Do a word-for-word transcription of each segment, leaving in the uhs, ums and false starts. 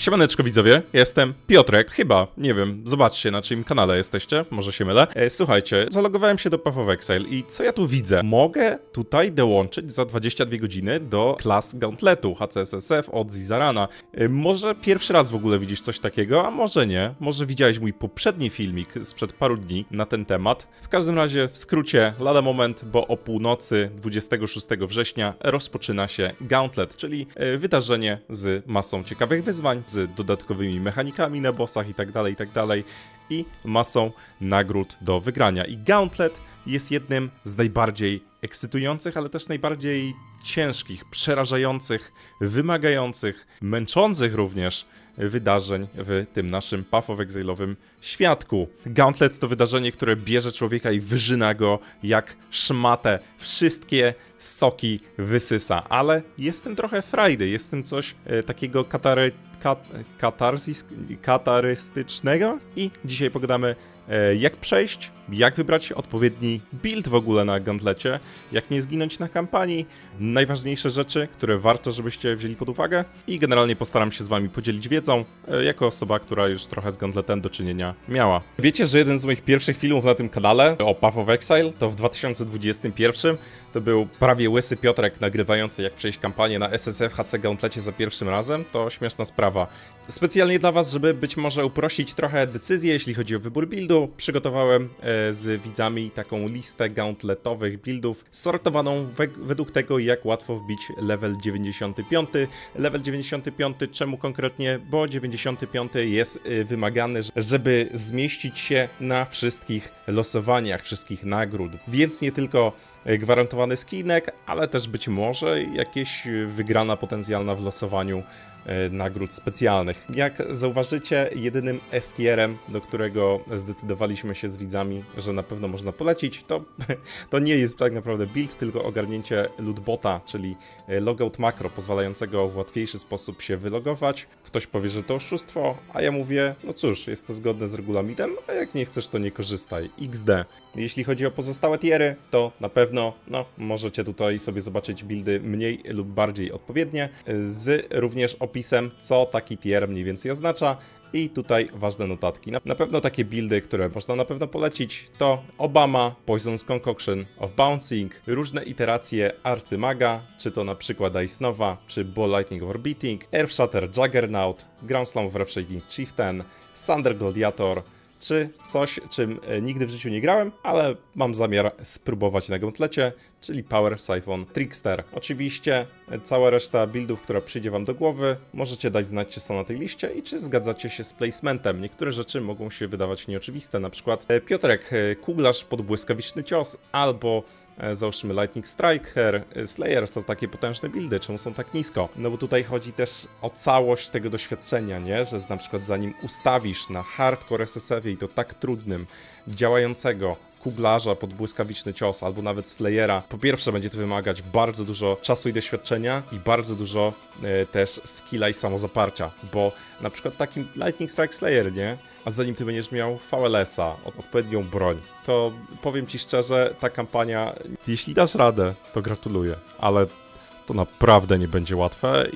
Siemaneczko widzowie, jestem Piotrek, chyba, nie wiem, zobaczcie na czyim kanale jesteście, może się mylę. E, słuchajcie, zalogowałem się do Path of Exile i co ja tu widzę? Mogę tutaj dołączyć za dwadzieścia dwie godziny do klas Gauntletu H C S S F od Zizarana. E, może pierwszy raz w ogóle widzisz coś takiego, a może nie. Może widziałeś mój poprzedni filmik sprzed paru dni na ten temat. W każdym razie, w skrócie, lada moment, bo o północy dwudziestego szóstego września rozpoczyna się Gauntlet, czyli e, wydarzenie z masą ciekawych wyzwań, z dodatkowymi mechanikami na bossach i tak dalej, i tak dalej, i masą nagród do wygrania. I Gauntlet jest jednym z najbardziej ekscytujących, ale też najbardziej ciężkich, przerażających, wymagających, męczących również wydarzeń w tym naszym Path of Exile'owym świadku. Gauntlet to wydarzenie, które bierze człowieka i wyżyna go jak szmatę. Wszystkie soki wysysa, ale jest w tym trochę frajdy, jest w tym coś e, takiego katary, kat, katarzis, katarystycznego i dzisiaj pogadamy e, jak przejść, jak wybrać odpowiedni build w ogóle na Gauntlecie, jak nie zginąć na kampanii, najważniejsze rzeczy, które warto, żebyście wzięli pod uwagę i generalnie postaram się z wami podzielić wiedzą, e, jako osoba, która już trochę z Gauntletem do czynienia miała. Wiecie, że jeden z moich pierwszych filmów na tym kanale o Path of Exile to w dwa tysiące dwudziestym pierwszym to był prawie łysy Piotrek nagrywający jak przejść kampanię na S S F H C Gauntlecie za pierwszym razem. To śmieszna sprawa. Specjalnie dla was, żeby być może uprościć trochę decyzję, jeśli chodzi o wybór buildu, przygotowałem e, z widzami taką listę gauntletowych buildów, sortowaną we, według tego, jak łatwo wbić level dziewięćdziesiąty piąty. Level dziewięćdziesiąty piąty, czemu konkretnie? Bo dziewięćdziesiąty piąty jest e, wymagany, żeby zmieścić się na wszystkich losowaniach, wszystkich nagród. Więc nie tylko gwarantowany skinek, ale też być może jakieś wygrana potencjalna w losowaniu e, nagród specjalnych. Jak zauważycie, jedynym S-tierem, do którego zdecydowaliśmy się z widzami, że na pewno można polecić, to, to nie jest tak naprawdę build, tylko ogarnięcie lootbota, czyli logout makro, pozwalającego w łatwiejszy sposób się wylogować. Ktoś powie, że to oszustwo, a ja mówię, no cóż, jest to zgodne z regulaminem, a jak nie chcesz, to nie korzystaj. X D. Jeśli chodzi o pozostałe tiery, to na pewno no, możecie tutaj sobie zobaczyć buildy mniej lub bardziej odpowiednie, z również opisem, co taki tier mniej więcej oznacza. I tutaj ważne notatki. Na pewno takie buildy, które można na pewno polecić, to Obama, Poison's Concoction of Bouncing, różne iteracje Arcymaga, czy to na przykład Ice Nova, czy Ball Lightning of Beating, Earth Shatter Juggernaut, Ground Slam of Shaking Chieftain, Thunder Gladiator, czy coś, czym nigdy w życiu nie grałem, ale mam zamiar spróbować na Gauntlecie, czyli Power Siphon Trickster. Oczywiście cała reszta buildów, która przyjdzie wam do głowy, możecie dać znać, czy są na tej liście i czy zgadzacie się z placementem. Niektóre rzeczy mogą się wydawać nieoczywiste, na przykład Piotrek, kuglarz pod błyskawiczny cios, albo załóżmy Lightning Striker, Slayer, to takie potężne buildy, czemu są tak nisko? No bo tutaj chodzi też o całość tego doświadczenia, nie? Że na przykład zanim ustawisz na hardcore S S F-ie i to tak trudnym, działającego kuglarza pod błyskawiczny cios, albo nawet Slayera, po pierwsze będzie to wymagać bardzo dużo czasu i doświadczenia i bardzo dużo e, też skilla i samozaparcia, bo na przykład takim Lightning Strike Slayer, nie? A zanim ty będziesz miał V L S-a, odpowiednią broń, to powiem ci szczerze, ta kampania, jeśli dasz radę, to gratuluję, ale to naprawdę nie będzie łatwe.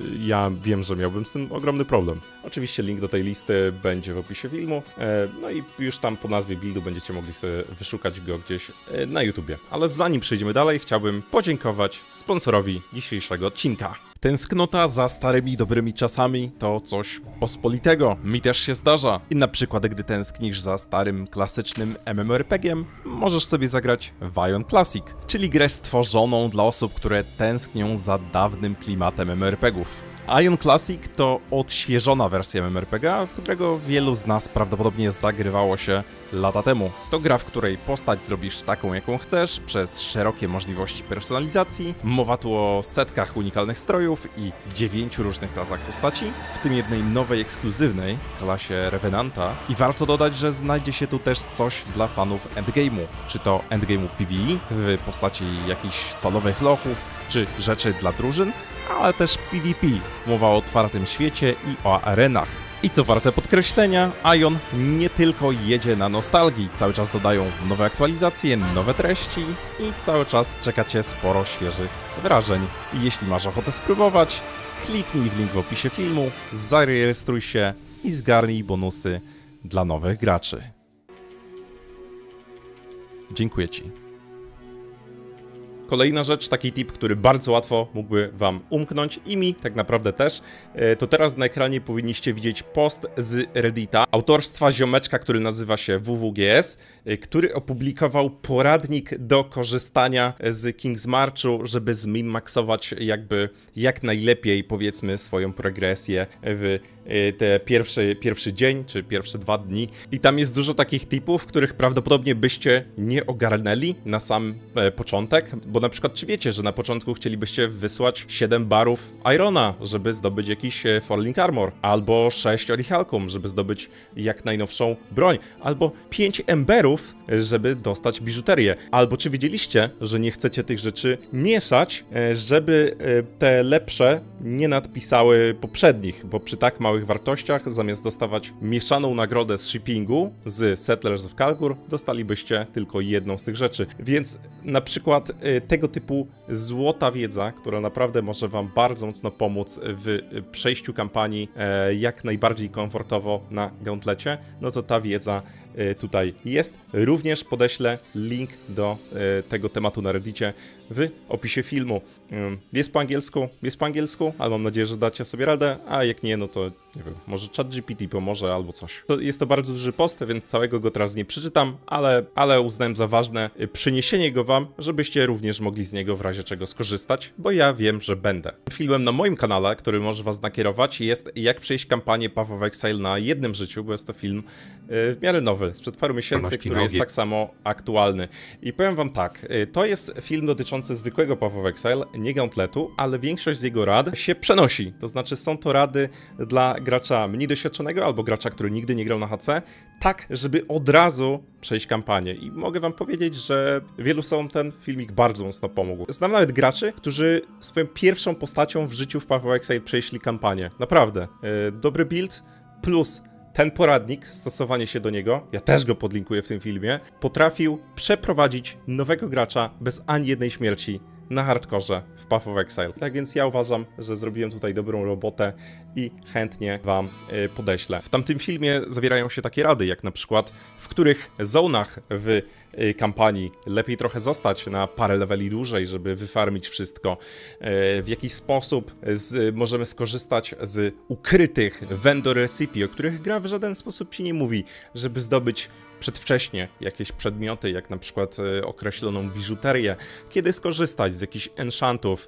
Ja wiem, że miałbym z tym ogromny problem. Oczywiście link do tej listy będzie w opisie filmu, no i już tam po nazwie buildu będziecie mogli sobie wyszukać go gdzieś na YouTubie. Ale zanim przejdziemy dalej, chciałbym podziękować sponsorowi dzisiejszego odcinka. Tęsknota za starymi, dobrymi czasami to coś pospolitego. Mi też się zdarza. I na przykład, gdy tęsknisz za starym, klasycznym MMORPG-iem, możesz sobie zagrać w Ion Classic, czyli grę stworzoną dla osób, które tęsknią za dawnym klimatem M M O R P G-ów. Ion Classic to odświeżona wersja M M O R P G, w którego wielu z nas prawdopodobnie zagrywało się lata temu. To gra, w której postać zrobisz taką, jaką chcesz, przez szerokie możliwości personalizacji. Mowa tu o setkach unikalnych strojów i dziewięciu różnych klasach postaci, w tym jednej nowej, ekskluzywnej, klasie Revenanta. I warto dodać, że znajdzie się tu też coś dla fanów endgame'u, czy to endgame'u PvE w postaci jakichś solowych lochów, czy rzeczy dla drużyn, ale też PvP, mowa o otwartym świecie i o arenach. I co warte podkreślenia, Aion nie tylko jedzie na nostalgii, cały czas dodają nowe aktualizacje, nowe treści i cały czas czeka Cię sporo świeżych wrażeń. I jeśli masz ochotę spróbować, kliknij w link w opisie filmu, zarejestruj się i zgarnij bonusy dla nowych graczy. Dziękuję Ci. Kolejna rzecz, taki tip, który bardzo łatwo mógłby Wam umknąć i mi tak naprawdę też, to teraz na ekranie powinniście widzieć post z Reddita autorstwa ziomeczka, który nazywa się W W G S, który opublikował poradnik do korzystania z King's Marchu, żeby zmin-maxować jakby jak najlepiej, powiedzmy, swoją progresję w te pierwszy, pierwszy dzień, czy pierwsze dwa dni. I tam jest dużo takich tipów, których prawdopodobnie byście nie ogarnęli na sam początek, bo na przykład czy wiecie, że na początku chcielibyście wysłać siedem barów Irona, żeby zdobyć jakiś Falling Armor, albo sześć Orichalcum, żeby zdobyć jak najnowszą broń, albo pięć Emberów, żeby dostać biżuterię. Albo czy wiedzieliście, że nie chcecie tych rzeczy mieszać, żeby te lepsze nie nadpisały poprzednich, bo przy tak małych wartościach, zamiast dostawać mieszaną nagrodę z shippingu z Settlers of Kalgur, dostalibyście tylko jedną z tych rzeczy. Więc na przykład tego typu złota wiedza, która naprawdę może Wam bardzo mocno pomóc w przejściu kampanii jak najbardziej komfortowo na Gauntlecie, no to ta wiedza tutaj jest. Również podeślę link do tego tematu na Reddicie w opisie filmu. Jest po angielsku, jest po angielsku, ale mam nadzieję, że dacie sobie radę, a jak nie, no to nie wiem, może ChatGPT pomoże albo coś. To jest to bardzo duży post, więc całego go teraz nie przeczytam, ale, ale uznałem za ważne przyniesienie go Wam, żebyście również mogli z niego w razie czego skorzystać, bo ja wiem, że będę. Filmem na moim kanale, który może Was nakierować, jest jak przejść kampanię Path of Exile na jednym życiu, bo jest to film w miarę nowy, sprzed paru miesięcy, który jest tak samo aktualny. I powiem Wam tak, to jest film dotyczący zwykłego Path of Exile, nie Gauntletu, ale większość z jego rad się przenosi. To znaczy są to rady dla gracza mniej doświadczonego albo gracza, który nigdy nie grał na H C, tak, żeby od razu przejść kampanię. I mogę Wam powiedzieć, że wielu osobom ten filmik bardzo mocno pomógł. Znam nawet graczy, którzy swoją pierwszą postacią w życiu w Path of Exile przejśli kampanię. Naprawdę. Dobry build plus ten poradnik, stosowanie się do niego, ja też go podlinkuję w tym filmie, potrafił przeprowadzić nowego gracza bez ani jednej śmierci na hardkorze w Path of Exile. Tak więc ja uważam, że zrobiłem tutaj dobrą robotę i chętnie Wam y, podeślę. W tamtym filmie zawierają się takie rady, jak na przykład w których zonach w y, kampanii lepiej trochę zostać na parę leveli dłużej, żeby wyfarmić wszystko, y, w jaki sposób z, możemy skorzystać z ukrytych vendor recipe, o których gra w żaden sposób Ci nie mówi, żeby zdobyć przedwcześnie jakieś przedmioty, jak na przykład y, określoną biżuterię, kiedy skorzystać z jakichś enchantów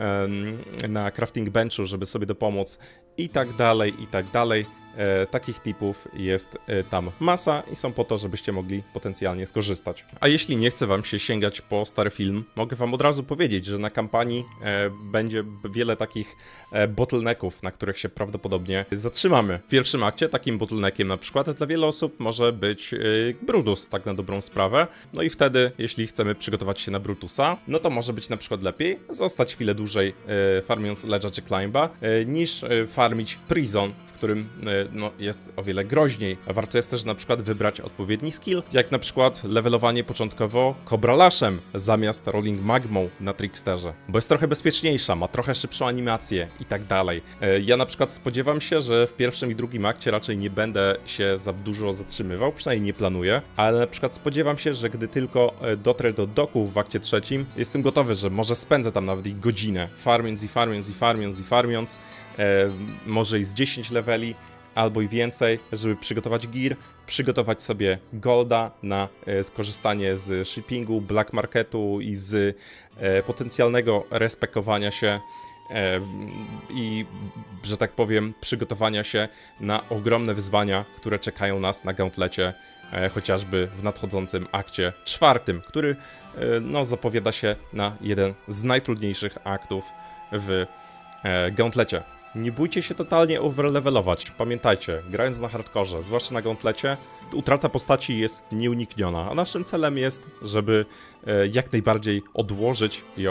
y, na crafting benchu, żeby sobie dopomóc i tak dalej, i tak dalej. E, takich tipów jest e, tam masa i są po to, żebyście mogli potencjalnie skorzystać. A jeśli nie chce Wam się sięgać po stary film, mogę Wam od razu powiedzieć, że na kampanii e, będzie wiele takich e, bottlenecków, na których się prawdopodobnie zatrzymamy. W pierwszym akcie takim bottleneckiem na przykład dla wielu osób może być e, Brutus, tak na dobrą sprawę. No i wtedy, jeśli chcemy przygotować się na Brutusa, no to może być na przykład lepiej zostać chwilę dłużej e, farmiąc Ledge'a czy Climba, e, niż e, farmić Prison, w którym e, no, jest o wiele groźniej. Warto jest też na przykład wybrać odpowiedni skill, jak na przykład levelowanie początkowo Cobra Lashem zamiast Rolling Magmą na Tricksterze, bo jest trochę bezpieczniejsza, ma trochę szybszą animację i tak dalej. Ja na przykład spodziewam się, że w pierwszym i drugim akcie raczej nie będę się za dużo zatrzymywał, przynajmniej nie planuję, ale na przykład spodziewam się, że gdy tylko dotrę do doków w akcie trzecim, jestem gotowy, że może spędzę tam nawet i godzinę, farmiąc i farmiąc i farmiąc i farmiąc, e, może i z dziesięć leveli, albo i więcej, żeby przygotować gear, przygotować sobie golda na e, skorzystanie z shippingu, black marketu i z e, potencjalnego respekowania się e, i, że tak powiem, przygotowania się na ogromne wyzwania, które czekają nas na Gauntlecie, e, chociażby w nadchodzącym akcie czwartym, który e, no, zapowiada się na jeden z najtrudniejszych aktów w e, Gauntlecie. Nie bójcie się totalnie overlevelować. Pamiętajcie, grając na hardkorze, zwłaszcza na Gauntlecie, utrata postaci jest nieunikniona, a naszym celem jest, żeby e, jak najbardziej odłożyć ją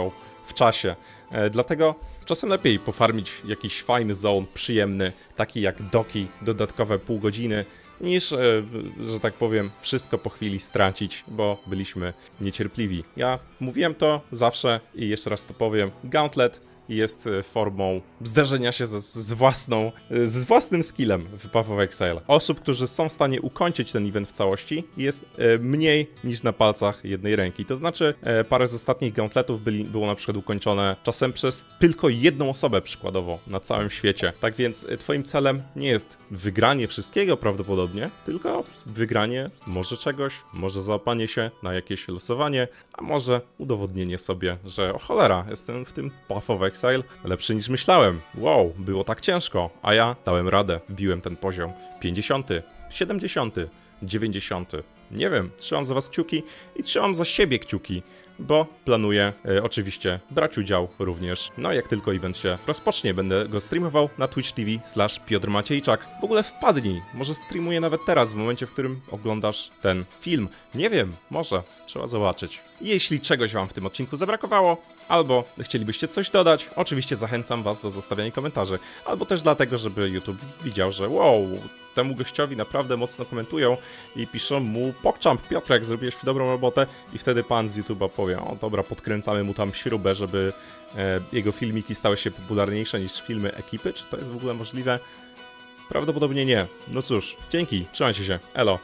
w czasie. E, dlatego czasem lepiej pofarmić jakiś fajny zone, przyjemny, taki jak Doki, dodatkowe pół godziny, niż, e, że tak powiem, wszystko po chwili stracić, bo byliśmy niecierpliwi. Ja mówiłem to zawsze i jeszcze raz to powiem, Gauntlet jest formą zderzenia się z, z własną, z własnym skillem w Path of Exile. Osób, którzy są w stanie ukończyć ten event w całości, jest mniej niż na palcach jednej ręki. To znaczy parę z ostatnich Gauntletów byli, było na przykład ukończone czasem przez tylko jedną osobę przykładowo na całym świecie. Tak więc twoim celem nie jest wygranie wszystkiego prawdopodobnie, tylko wygranie może czegoś, może załapanie się na jakieś losowanie, a może udowodnienie sobie, że o cholera, jestem w tym Path of Exile lepszy niż myślałem. Wow, było tak ciężko, a ja dałem radę, wbiłem ten poziom pięćdziesiąty, siedemdziesiąty, dziewięćdziesiąty. Nie wiem, trzymam za was kciuki i trzymam za siebie kciuki, bo planuję e, oczywiście brać udział również. No jak tylko event się rozpocznie, będę go streamował na twitch kropka tv slash Piotr Maciejczak. W ogóle wpadnij, może streamuję nawet teraz, w momencie, w którym oglądasz ten film. Nie wiem, może, trzeba zobaczyć. Jeśli czegoś wam w tym odcinku zabrakowało, albo chcielibyście coś dodać, oczywiście zachęcam was do zostawiania komentarzy, albo też dlatego, żeby YouTube widział, że wow, temu gościowi naprawdę mocno komentują i piszą mu PogChamp, Piotrek, zrobiłeś dobrą robotę i wtedy pan z YouTube'a powie, o dobra, podkręcamy mu tam śrubę, żeby e, jego filmiki stały się popularniejsze niż filmy ekipy. Czy to jest w ogóle możliwe? Prawdopodobnie nie. No cóż, dzięki, trzymajcie się, elo.